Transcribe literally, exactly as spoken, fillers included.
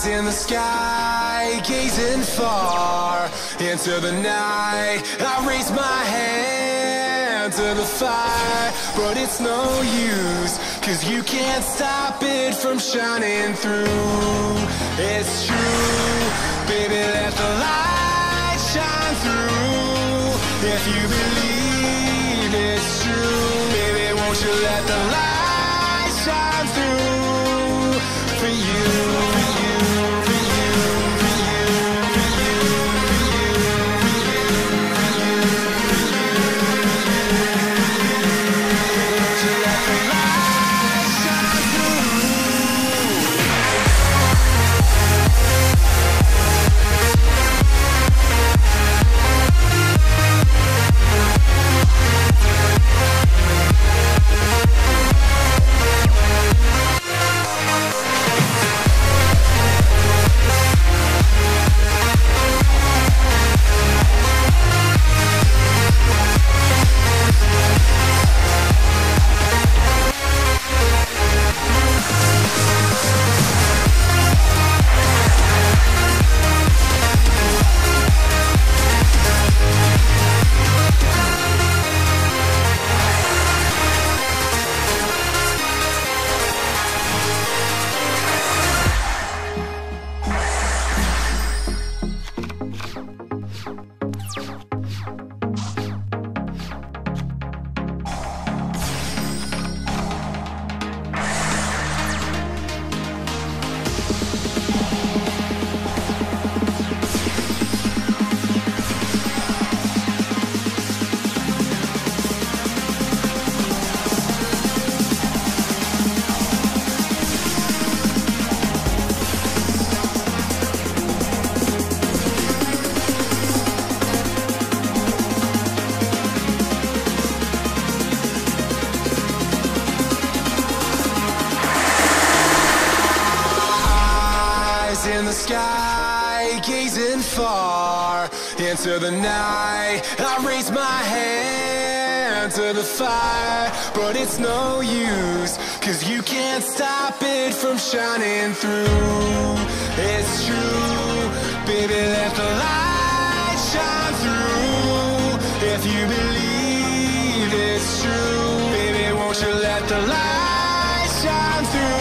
in the sky, gazing far into the night. I raise my hand to the fire, but it's no use, 'cause you can't stop it from shining through. It's true, baby, let the light shine through. If you believe it's true, baby, won't you let the light shine through for you, for you, for you, for you, for you, for you, for you, for you, for you. Won't you let the light shine through? In the sky, gazing far into the night. I raise my hand to the fire, but it's no use, 'cause you can't stop it from shining through. It's true, baby, let the light shine through. If you believe it's true, baby, won't you let the light shine through?